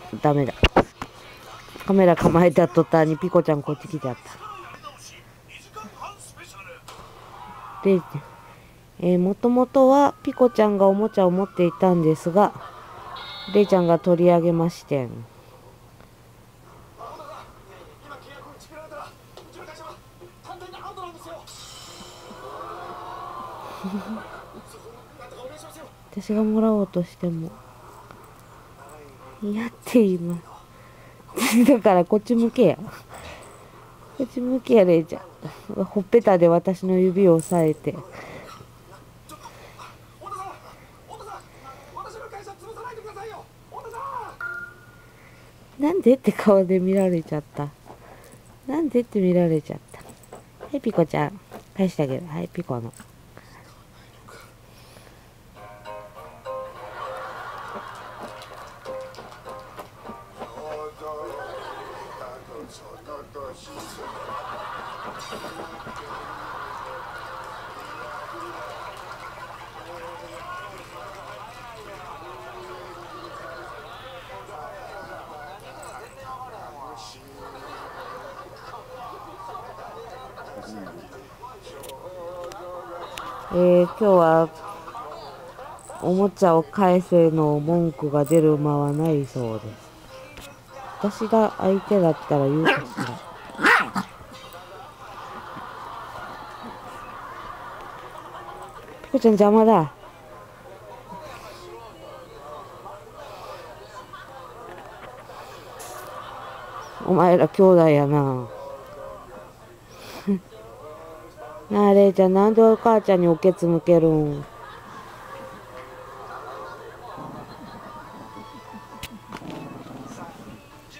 ダメだ。カメラ構えた途端にピコちゃんこっち来ちゃった。で、もともとはピコちゃんがおもちゃを持っていたんですが、レイちゃんが取り上げまして。私がもらおうとしても嫌って言います。だからこっち向けや。こっち向けやレイちゃん。ほっぺたで私の指を押さえて。なんでって顔で見られちゃった。なんでって見られちゃった。はい、ピコちゃん。返してあげる。はい、ピコの。今日はおもちゃを返せの文句が出る間はないそうです。私が相手だったら言うかしら。ピコちゃん邪魔だ。お前ら兄弟やな。なあ、レイちゃん、なんでお母ちゃんにおけつ向けるん？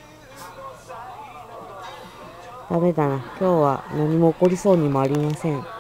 ダメだな。今日は何も起こりそうにもありません。